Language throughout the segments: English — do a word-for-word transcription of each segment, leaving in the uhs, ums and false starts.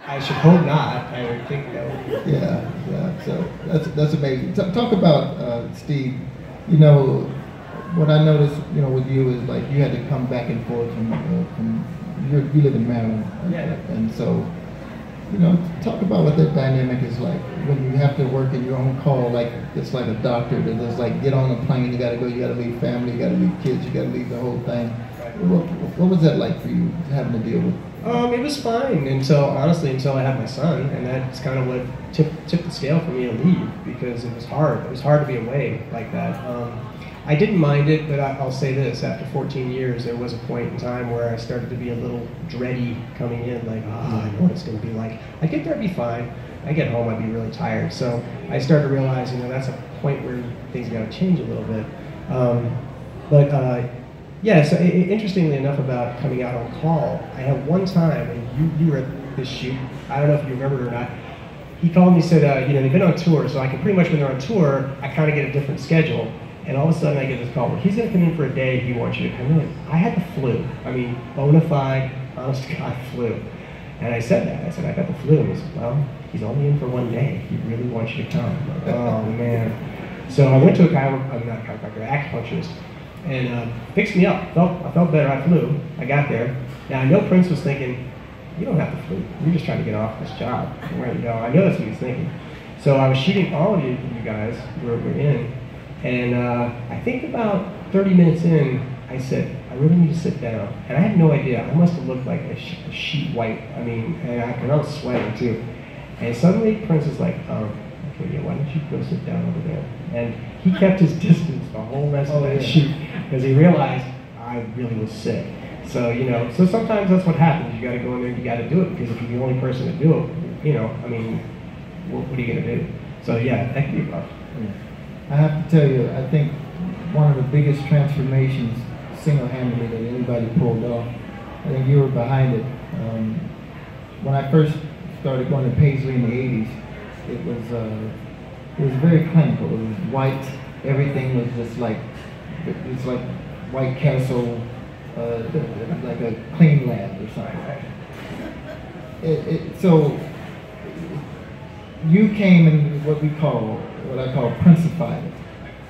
I should hope not. I would think that would be. Yeah, yeah. So that's that's amazing. T- talk about uh, Steve. You know, what I noticed, you know, with you is like you had to come back and forth from uh, from you you live in Maryland, Yeah. and so you know, talk about what that dynamic is like when you have to work in your own call, like it's like a doctor that just like get on a plane, you got to go, you got to leave family, you got to leave kids, you got to leave the whole thing. What, what was that like for you having to deal with? Um, it was fine until, honestly, until I had my son, and that's kind of what tipped, tipped the scale for me to leave, because it was hard. It was hard to be away like that. Um, I didn't mind it, but I, I'll say this, after fourteen years, there was a point in time where I started to be a little dready coming in, like, ah, oh, I know what it's going to be like. I get there, I'd be fine. I get home, I'd be really tired. So I started to realize, you know, that's a point where things got to change a little bit. Um, but, uh, yeah, so it, interestingly enough about coming out on call, I had one time, and you, you were at this shoot, I don't know if you remember it or not, he called me and said, uh, you know, they've been on tour, so I can pretty much, when they're on tour, I kind of get a different schedule. And all of a sudden I get this call, well, he's going to come in for a day, he wants you to come in. I had the flu. I mean, bona fide, honest to God, flu. And I said that. I said, I got the flu. And he said, well, he's only in for one day. He really wants you to come. I'm like, oh, man. So I went to a chiropractor, I'm not a chiropractor, acupuncturist, and uh, fixed me up. Felt, I felt better. I flew. I got there. Now, I know Prince was thinking, you don't have the flu. You're just trying to get off this job. Where you go? I know that's what he was thinking. So I was shooting all of you, you guys were, were in. And uh, I think about thirty minutes in, I said, I really need to sit down. And I had no idea. I must have looked like a, sh a sheet white. I mean, and I, and I was sweating too. And suddenly Prince is like, um, okay, yeah, why don't you go sit down over there? And he kept his distance the whole rest of that shoot because he realized I really was sick. So, you know, so sometimes that's what happens. You got to go in there and you got to do it, because if you're the only person to do it, you know, I mean, what, what are you going to do? So, yeah, that could be rough. Yeah. I have to tell you, I think one of the biggest transformations single-handedly that anybody pulled off, I think you were behind it. Um, when I first started going to Paisley in the eighties, it was uh, it was very clinical. It was white. Everything was just like, it's like White Castle, uh, like a clean lab or something. It, it, so you came in what we call, what I call Princified it.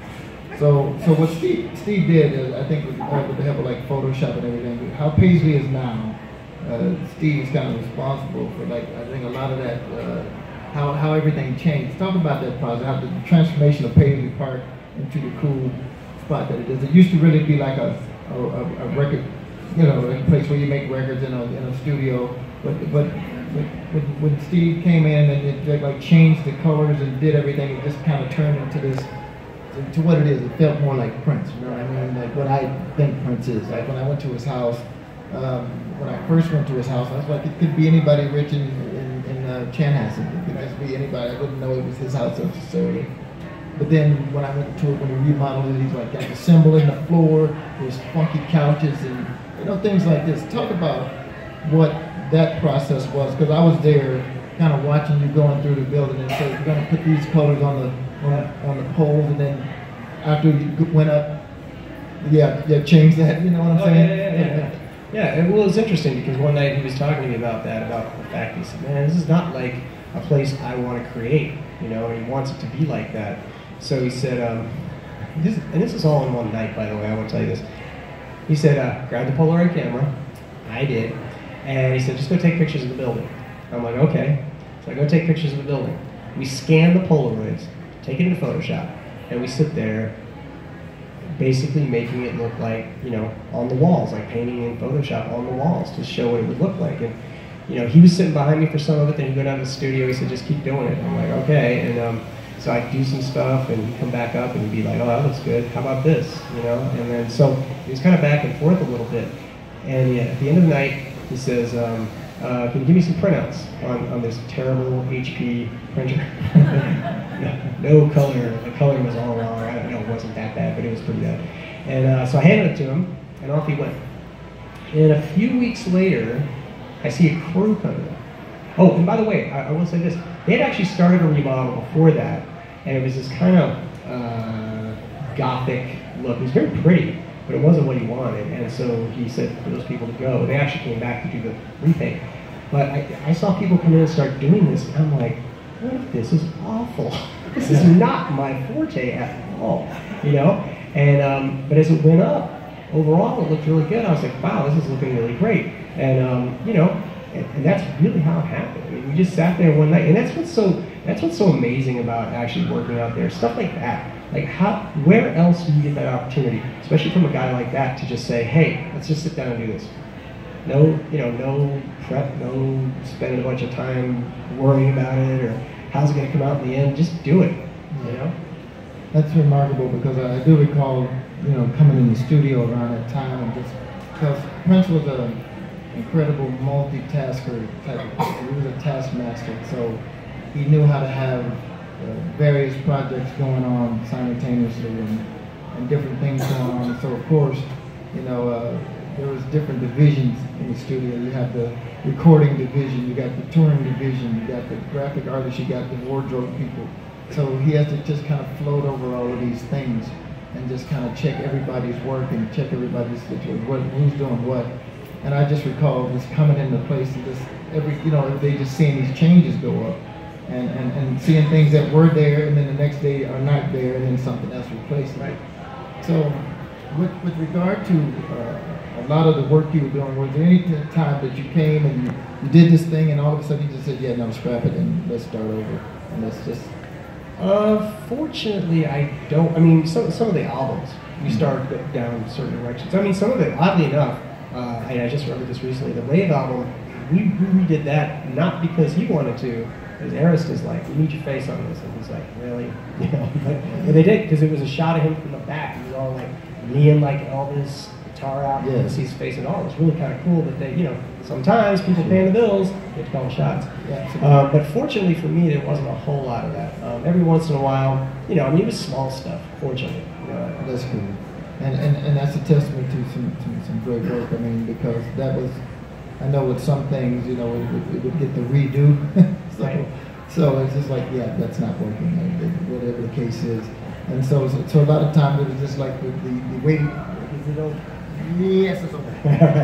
So, so what Steve, Steve did, is, I think with, uh, with the help of like Photoshop and everything, how Paisley is now, uh, Steve is kind of responsible for like, I think a lot of that, uh, how, how everything changed. Talk about that process, how the transformation of Paisley Park into the cool spot that it is. It used to really be like a, a, a record, you know, a place where you make records in a, in a studio, but, but when, when Steve came in and it, it like changed the colors and did everything, it just kind of turned into this, to what it is. It felt more like Prince, you know what I mean? Like what I think Prince is. Like when I went to his house, um, when I first went to his house, I was like, it could be anybody rich in, in, in uh, Chanhassen. It could just be anybody. I wouldn't know it was his house necessarily. But then when I went to it, when he remodeled it, he's like got the symbol in the floor, there's funky couches and, you know, things like this. Talk about what that process was, because I was there kind of watching you going through the building and said, we're going to put these colors on the on, on the poles, and then after you went up, yeah, yeah, change that, you know what I'm oh, saying? Yeah, yeah, yeah. yeah. yeah and, well, it was interesting because one night he was talking to me about that, about the fact he said, man, this is not like a place I want to create, you know, and he wants it to be like that. So he said, um, this, and this is all in one night, by the way, I want to tell you this. He said, uh, grab the Polaroid camera. I did. And he said, just go take pictures of the building. I'm like, okay. So I go take pictures of the building. We scan the Polaroids, take it into Photoshop, and we sit there basically making it look like, you know, on the walls, like painting in Photoshop on the walls to show what it would look like. And, you know, he was sitting behind me for some of it, then he'd go down to the studio, he said, just keep doing it. I'm like, okay. And um, so I'd do some stuff, and he'd come back up, and he'd be like, oh, that looks good. How about this? You know? And then, so it was kind of back and forth a little bit. And yeah, at the end of the night, he says, um, uh, can you give me some printouts on, on this terrible H P printer? no, no color, the color was all wrong. I don't know, it wasn't that bad, but it was pretty bad. And uh, so I handed it to him, and off he went. And a few weeks later, I see a crew coming up. Oh, and by the way, I, I will say this. They had actually started a remodel before that, and it was this kind of uh, gothic look. It was very pretty, but it wasn't what he wanted. And so he said for those people to go. They actually came back to do the repaint. But I, I saw people come in and start doing this, and I'm like, what if this is awful? This is not my forte at all, you know? And um, but as it went up, overall it looked really good. I was like, wow, this is looking really great. And um, you know, and, and that's really how it happened. I mean, we just sat there one night, and that's what's so that's what's so amazing about actually working out there. Stuff like that. Like how, where else do you get that opportunity, especially from a guy like that, to just say, hey, let's just sit down and do this. No, you know, no prep, no spending a bunch of time worrying about it or how's it going to come out in the end. Just do it, you know? That's remarkable because I do recall, you know, coming in the studio around that time and just, because Prince was an incredible multitasker type of person. He was a taskmaster, so he knew how to have uh, various projects going on simultaneously and, and different things going on. So of course, you know, uh, there was different divisions in the studio. You have the recording division, you got the touring division, you got the graphic artists, you got the wardrobe people. So he has to just kind of float over all of these things and just kind of check everybody's work and check everybody's situation, what, who's doing what. And I just recall just coming into place and just every, you know, they just seeing these changes go up and, and, and seeing things that were there and then the next day are not there and then something else replaced it. Right. So with, with regard to uh, a lot of the work you were doing, was there any time that you came and you, you did this thing and all of a sudden you just said, yeah, no, scrap it and let's start over and let's just... Uh, fortunately, I don't. I mean, some some of the albums we started go down certain directions. I mean, some of it, oddly enough, uh, I, I just remembered this recently. The Rave album, we we redid that not because he wanted to. Because Arist is like, we need your face on this, and he's like, really, you know. But, but they did because it was a shot of him from the back. He was all like kneeing like Elvis, guitar out, yeah. You see his face and all. It was really kind of cool that they, you know, sometimes people paying the bills get to call shots. Yeah, uh, but fortunately for me, there wasn't a whole lot of that. Um, every once in a while, you know, I mean, it was small stuff, fortunately. You know, that's cool. And, and, and that's a testament to some, to some great work. I mean, because that was, I know with some things, you know, it, it, it would get the redo. so, right. so it's just like, yeah, that's not working, whatever the case is. And so, so, so a lot of times it was just like the, the, the waiting, is it over? Yes, it's over.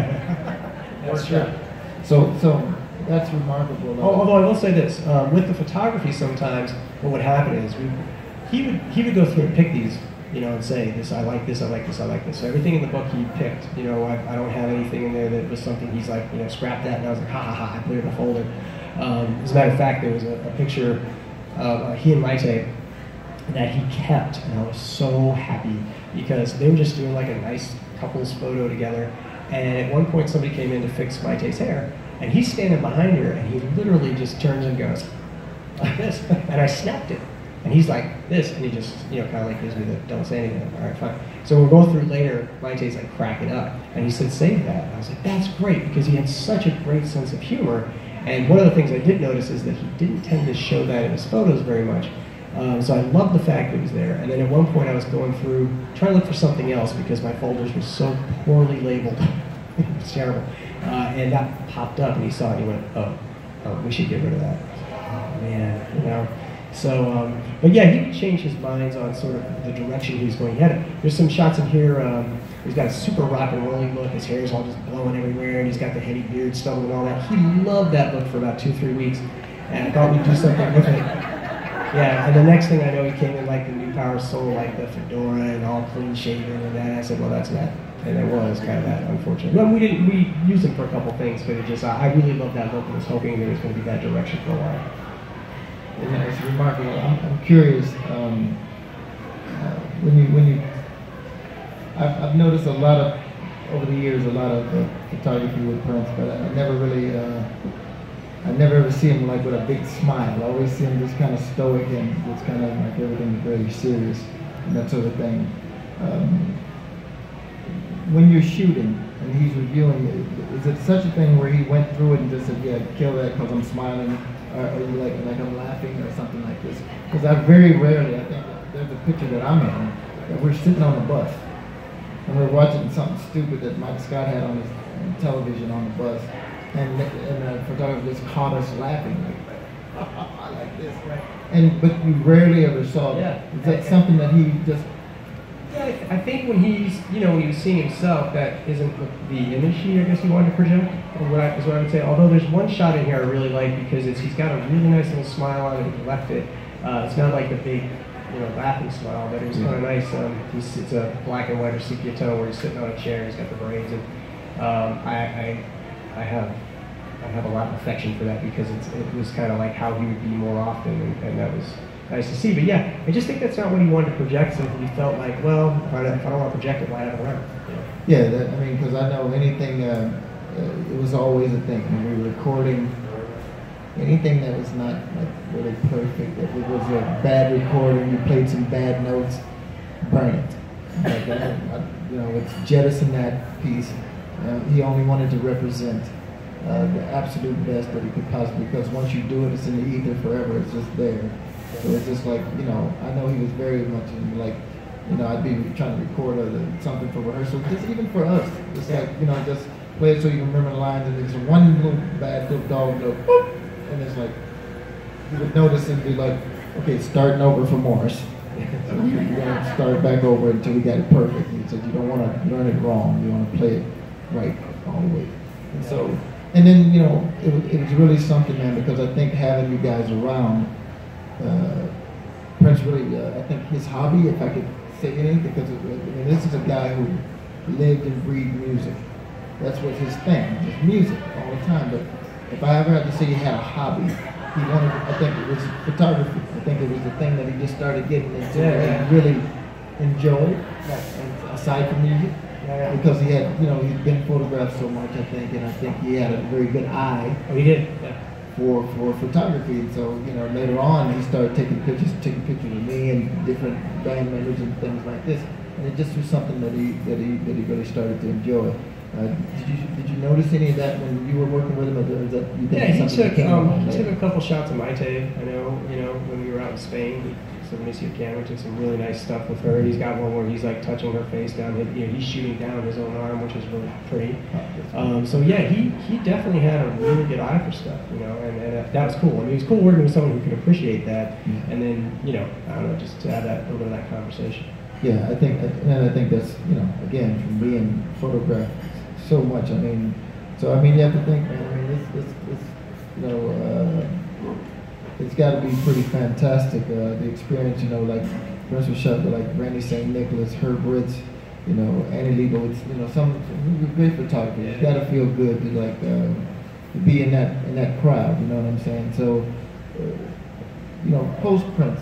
That's true. So, so that's remarkable. Oh, although I will say this, um, with the photography, sometimes what would happen is we, he would he would go through and pick these, you know, and say this, I like this, I like this, I like this. So everything in the book he picked, you know, I, I don't have anything in there that was something he's like, you know, scrap that, and I was like, ha ha ha, I put it in a folder. Um, as a matter of fact, there was a, a picture of uh, he and Maite that he kept, and I was so happy because they were just doing like a nice couples photo together. And at one point somebody came in to fix Maite's hair, and he's standing behind her, and he literally just turns and goes like this, and I snapped it. And he's like this, and he just, you know, kind of like gives me the don't say anything. All right, fine. So we'll go through later, Maite's like cracking up, and he said, save that. And I was like, that's great, because he had such a great sense of humor. And one of the things I did notice is that he didn't tend to show that in his photos very much. Um, so I loved the fact that it was there. And then at one point I was going through, trying to look for something else because my folders were so poorly labeled. It was terrible. Uh, and that popped up, and he saw it, and he went, oh, oh, we should get rid of that. Oh, man, you know. So, um, but yeah, he would change his minds on sort of the direction he was going. He had a, there's some shots in here, um, he's got a super rock and rolling look, his hair's all just blowing everywhere, and he's got the heavy beard stubble and all that. He loved that look for about two, three weeks, and I thought we'd do something with it. Yeah, and the next thing I know, he came in like the New Power Soul, like the fedora and all clean shaven and that. I said, well, that's that. And it was kind of that, unfortunately. Well, we didn't, we used him for a couple things, but it just, I, I really loved that look and was hoping that it was going to be that direction for a while. Yeah, it's remarkable. I'm, I'm curious, um, uh, when you, when you, I've, I've noticed a lot of, over the years, a lot of uh, photography with Prince, but I, I never really, uh, I never ever see him like with a big smile. I always see him just kind of stoic and just kind of like everything very serious and that sort of thing. Um, when you're shooting and he's reviewing it, is it such a thing where he went through it and just said, yeah, kill that because I'm smiling, or are you like, like I'm laughing or something like this? Because I very rarely, I think there's a picture that I'm in, that we're sitting on the bus and we're watching something stupid that Mike Scott had on his television on the bus. And, and the photographer just caught us laughing like, like this, right? And but you rarely ever saw that. Yeah. Is that something that he just Yeah, I, th I think when he's, you know, when he was seeing himself, that isn't the, the image he, I guess, he wanted to project, or what I, is what I would say. Although there's one shot in here I really like because it's, he's got a really nice little smile on it, he left it. Uh, it's not like the big, you know, laughing smile, but it was kind of nice. Um, he's, it's a black and white or sepia tone where he's sitting on a chair, he's got the braids, and um, I, I, I have, I have a lot of affection for that because it's, it was kind of like how he would be more often, and, and that was nice to see. But yeah, I just think that's not what he wanted to project. So he felt like, well, if I, if I don't want to project it, why have it around? Yeah, yeah that, I mean, because I know anything. Uh, uh, it was always a thing when we were recording. Anything that was not like really perfect, if it was a bad recording, you played some bad notes, burn it. Like, I, I, you know, it's jettison that piece. Uh, he only wanted to represent uh, the absolute best that he could possibly, because once you do it, it's in the ether forever. It's just there. So it's just like, you know, I know he was very much in, like, you know, I'd be trying to record a, something for rehearsal, just even for us. It's like, you know, just play it so you can remember the lines, and there's one little bad little dog note, boop, and it's like, you would notice and be like, okay, starting over for Morris. So you're going to start back over until we got it perfect. He said you don't want to learn it wrong, you want to play it right all the way. And so, and then, you know, it, it was really something, man, because I think having you guys around, uh, Prince really, uh, I think his hobby, if I could say anything, because it, I mean, this is a guy who lived and breathed music. That's what his thing, just music all the time. But if I ever had to say he had a hobby, he wanted, I think it was photography. I think it was the thing that he just started getting into yeah, and yeah. really enjoyed, and aside from music. Yeah, yeah. Because he had, you know, he'd been photographed so much, I think, and I think he had a very good eye. Oh, he did? Yeah. For, for photography, and so, you know, later on he started taking pictures, taking pictures of me and different band members and things like this, and it just was something that he that he that he really started to enjoy. Uh, did you did you notice any of that when you were working with him, or is that you think yeah, he something that took came um, along he later? took a couple shots of my tape. I know, you know, when we were out in Spain, he so when you see a camera, took some really nice stuff with her. He's got one where he's like touching her face down. You know, he's shooting down his own arm, which is really pretty. Um, so yeah, he he definitely had a really good eye for stuff, you know, and, and uh, that was cool. I mean, it was cool working with someone who could appreciate that, Yeah. and then, you know, I don't know, just to have that a little bit of that conversation. Yeah, I think, and I think that's, you know, again, from being photographed so much. I mean, so I mean, you have to think, man. I mean, it's, it's, it's you know, uh, it's got to be pretty fantastic. Uh, the experience, you know, like for instance, shot with like Randy Saint Nicholas, Herb Ritz, you know, Annie Leibovitz, you know, some, some great photographers. It's got to feel good to like uh, to be in that in that crowd. You know what I'm saying? So, uh, you know, post Prince.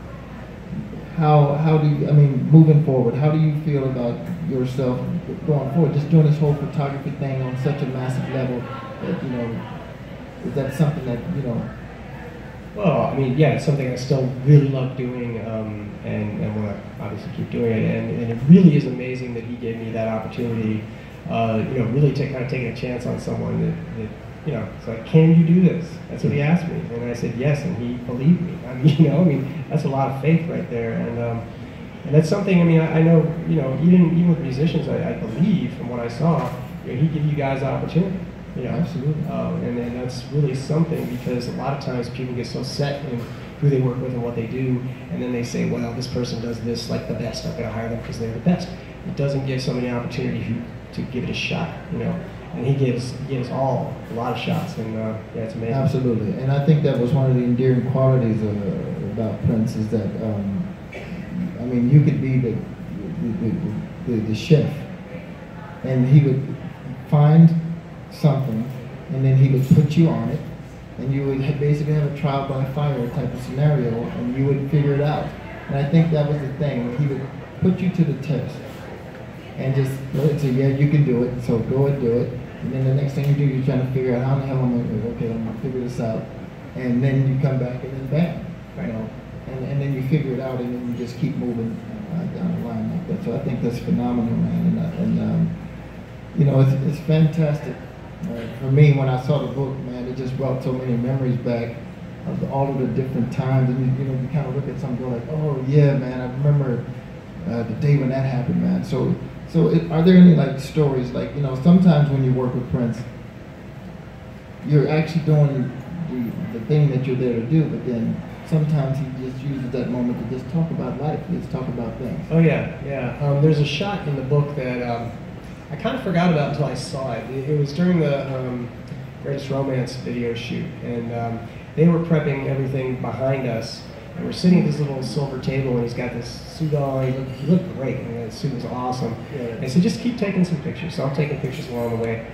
How how do you, I mean, moving forward, how do you feel about yourself going forward? Just doing this whole photography thing on such a massive level, that, you know, is that something that, you know? Well, I mean, yeah, it's something I still really love doing, um, and, and want to obviously keep doing it. And, and it really is amazing that he gave me that opportunity, uh, you know, really take, kind of taking a chance on someone that, that, you know, it's like, can you do this? That's what he asked me. And I said yes, and he believed me. I mean, you know, I mean, that's a lot of faith right there. And um, and that's something, I mean, I, I know, you know, even, even with musicians, I, I believe from what I saw, you know, he gave you guys the opportunity. You know, Absolutely. Um, and then that's really something, because a lot of times people get so set in who they work with and what they do, and then they say, well, this person does this like the best, I'm going to hire them because they're the best. It doesn't give somebody an opportunity who, to give it a shot, you know. And he gives he gives all a lot of shots, and uh, yeah, it's amazing. Absolutely, and I think that was one of the endearing qualities of, uh, about Prince, is that um, I mean, you could be the the, the, the the chef, and he would find something, and then he would put you on it, and you would have basically have a trial by fire type of scenario, and you would figure it out. And I think that was the thing. He would put you to the test, and just say, yeah, you can do it, so go and do it. And then the next thing you do, you're trying to figure out how the hell am I going to, okay, I'm going to figure this out. And then you come back and then bam, Right. you know, and, and then you figure it out, and then you just keep moving uh, down the line like that. So I think that's phenomenal, man. And, uh, and um, you know, it's, it's fantastic. Uh, for me, when I saw the book, man, it just brought so many memories back of all of the different times. And you, you know, you kind of look at something and go like, oh yeah, man, I remember uh, the day when that happened, man. So. So it, are there any like stories, like, you know, sometimes when you work with Prince, you're actually doing the, the thing that you're there to do, but then sometimes he just uses that moment to just talk about life, just talk about things. Oh yeah, yeah. Um, there's a shot in the book that um, I kind of forgot about until I saw it. It, it was during the um, Greatest Romance video shoot, and um, they were prepping everything behind us, and we're sitting at this little silver table, and he's got this suit on. He looked, he looked great, and the suit was awesome. Yeah. And I said, just keep taking some pictures. So I'm taking pictures along the way.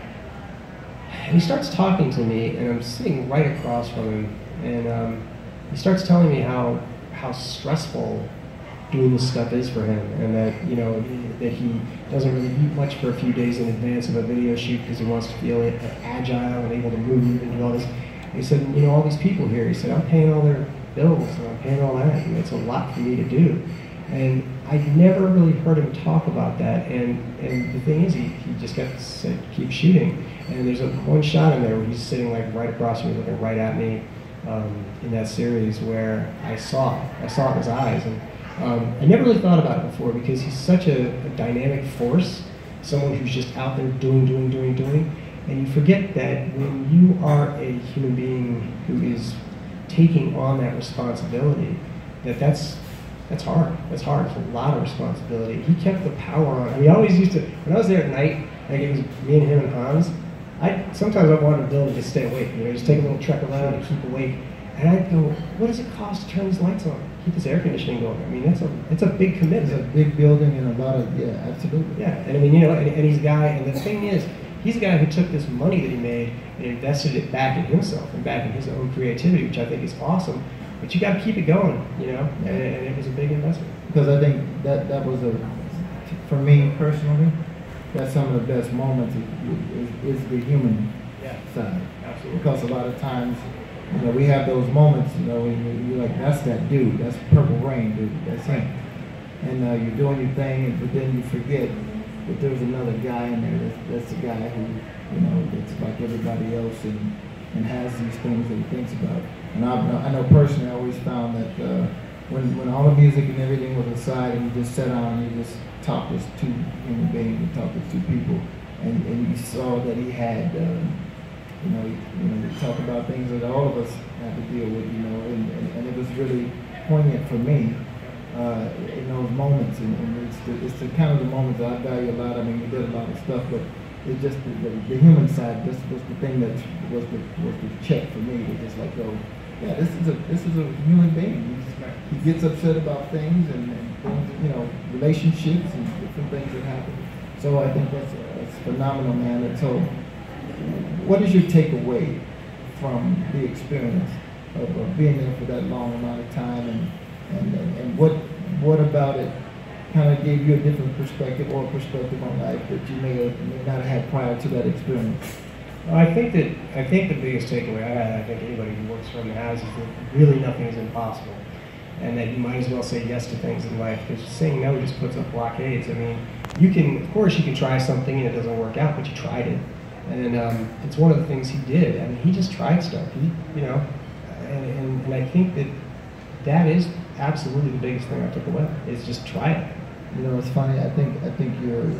And he starts talking to me, and I'm sitting right across from him, and um, he starts telling me how how stressful doing this stuff is for him, and that, you know, that he doesn't really eat much for a few days in advance of a video shoot because he wants to feel it, agile and able to move and do all this. And he said, you know, all these people here, he said, I'm paying all their bills and I'm paying all that, and it's a lot for me to do. And I never really heard him talk about that, and, and the thing is, he, he just kept said, keep shooting. And there's a one shot in there where he's sitting like right across from me, looking right at me um, in that series, where I saw it. I saw it in his eyes. And um, I never really thought about it before because he's such a, a dynamic force, someone who's just out there doing, doing, doing, doing. And you forget that when you are a human being who is taking on that responsibility, that that's That's hard. That's hard. It's a lot of responsibility. He kept the power on. I mean, I always used to, when I was there at night, like it was me and him and Hans, I sometimes I wanted to build to just stay awake, you know, just take a little trek around and keep awake. And I'd go, what does it cost to turn these lights on? Keep this air conditioning going? I mean, that's a it's a big commitment. It's a big building and a lot of, yeah, absolutely. Yeah, and I mean, you know, and, and he's a guy, and the thing is, he's a guy who took this money that he made and invested it back in himself and back in his own creativity, which I think is awesome. But you got to keep it going, you know, and, and it was a big investment. Because I think that that was a, for me personally, that's some of the best moments is, is, is the human yeah. side. Absolutely. Because a lot of times, you know, we have those moments, you know, and you're like, that's that dude, that's Purple Rain dude, that's him. And uh, you're doing your thing, but then you forget that there's another guy in there, that's, that's the guy who, you know, that's like everybody else and, and has these things that he thinks about. And I, I know personally, I always found that uh, when, when all the music and everything was aside and you just sat down and you just talked as two human beings, you talked as two people, and, and you saw that he had, um, you know, you know, we talk about things that all of us have to deal with, you know, and, and, and it was really poignant for me uh, in those moments, and, and it's, the, it's the kind of the moments that I value a lot. I mean, we did a lot of stuff, but it's just the, the, the human side. This was the thing that was the was the check for me. To just like go, yeah, this is a this is a human being. He's, he gets upset about things and, and things, you know, relationships and different things that happen. So I think that's, that's phenomenal, man. And so, what is your takeaway from the experience of, of being there for that long amount of time, and and and what what about it kind of gave you a different perspective or perspective on life that you may have may not have had prior to that experience? Well, I think that I think the biggest takeaway I had, I think anybody who works from the house, is that really nothing is impossible, and that you might as well say yes to things in life, because saying no just puts up blockades. I mean, you can, of course, you can try something and it doesn't work out, but you tried it, and um, it's one of the things he did. I mean, he just tried stuff. He, you know, and, and and I think that that is absolutely the biggest thing I took away, is just try it. You know, it's funny. I think I think you're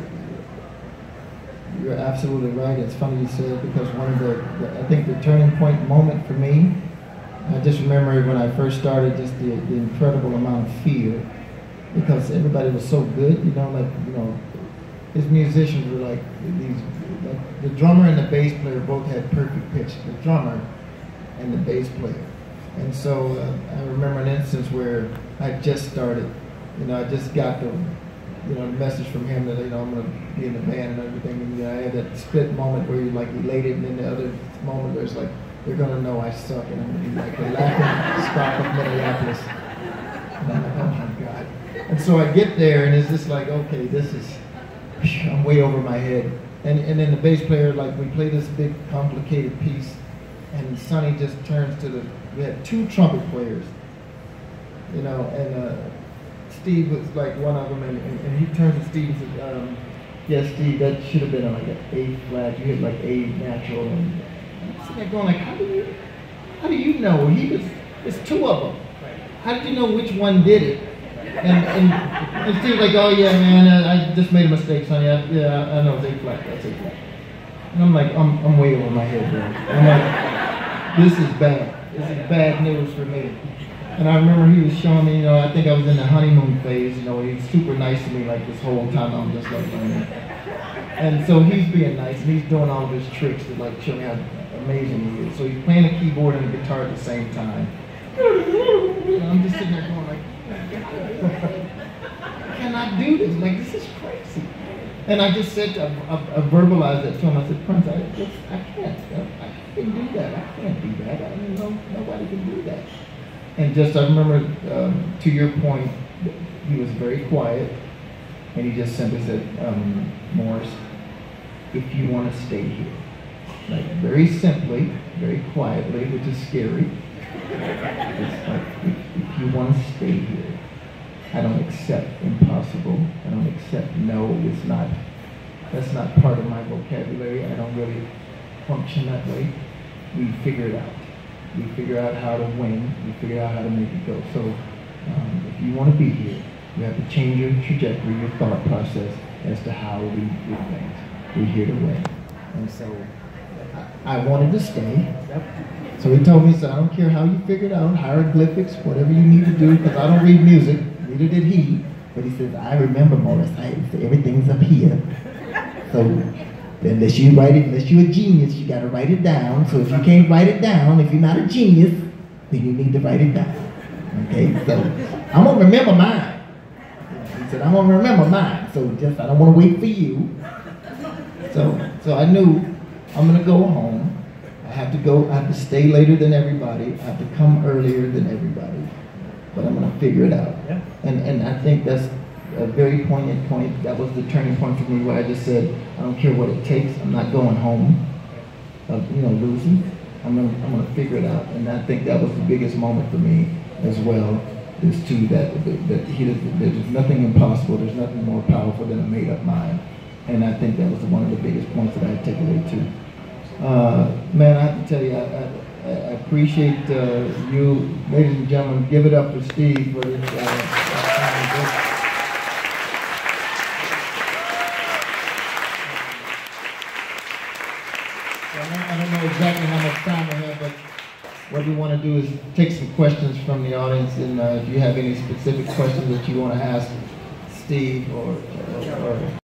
you're absolutely right. It's funny you say it, because one of the, the I think the turning point moment for me, I just remember when I first started, just the, the incredible amount of fear, because everybody was so good. You know, like you know, his musicians were like these. Like the drummer and the bass player both had perfect pitch. The drummer and the bass player, and so uh, I remember an instance where I just started. You know, I just got the, you know, the message from him that, you know, I'm going to be in the band and everything. And, you know, I had that split moment where you're like elated, and then the other moment where it's like, they're going to know I suck, and I'm going to be like the laughing stock of Minneapolis. And I'm like, oh my God. And so I get there, and it's just like, okay, this is, I'm way over my head. And, and then the bass player, like, we play this big complicated piece, and Sonny just turns to the, we had two trumpet players, you know, and, uh, Steve was like one of them, and, and, and he turns to Steve and said, um, yes, Steve, that should have been on like an A flat. You hit like A natural. And I'm sitting there going like, how do you, how do you know? He was, there's two of them. How did you know which one did it? And, and, and Steve's like, oh yeah, man, I, I just made a mistake, Sonny. I, yeah, I know it's A flat. That's A flat. And I'm like, I'm, I'm way over my head, bro. I'm like, this is bad. This is bad news for me. And I remember he was showing me, you know, I think I was in the honeymoon phase, you know, he was super nice to me like this whole time. I'm just like learning. And so he's being nice, and he's doing all of his tricks to like show me how amazing he is. So he's playing a keyboard and a guitar at the same time. You know, I'm just sitting there going like, I cannot do this. Like, this is crazy. And I just said, I, I, I verbalized that to him. I said, Prince, I, just, I can't. I, I can't do that. I can't do that. I mean, no, nobody can do that. And just, I remember, um, to your point, he was very quiet. And he just simply said, um, Morris, if you want to stay here. Like, very simply, very quietly, which is scary. It's like, if, if you want to stay here, I don't accept impossible. I don't accept no. It's not, that's not part of my vocabulary. I don't really function that way. We figure it out. We figure out how to win. We figure out how to make it go. So um, if you want to be here, you have to change your trajectory, your thought process as to how we do things. We're here to win. And so I, I wanted to stay. So he told me, so I don't care how you figure it out, hieroglyphics, whatever you need to do, because I don't read music, neither did he. But he says, I remember, Morris, I, everything's up here. So unless you write it, unless you're a genius, you got to write it down. So if you can't write it down, if you're not a genius, then you need to write it down. Okay, so I'm going to remember mine. He said, I'm going to remember mine. So just, I don't want to wait for you. So, so I knew I'm going to go home. I have to go, I have to stay later than everybody. I have to come earlier than everybody. But I'm going to figure it out. Yeah. And, and I think that's a very poignant point. That was the turning point for me where I just said, I don't care what it takes. I'm not going home of, you know, losing. I'm going to I'm going to figure it out. And I think that was the biggest moment for me as well, is to that, that, that he, there's nothing impossible. There's nothing more powerful than a made-up mind. And I think that was one of the biggest points that I take away too. Uh, man, I have to tell you, I, I, I appreciate uh, you, ladies and gentlemen. Give it up for Steve for this. Uh, I don't know exactly how much time we have, but what we want to do is take some questions from the audience, and uh, if you have any specific questions that you want to ask Steve or, or, or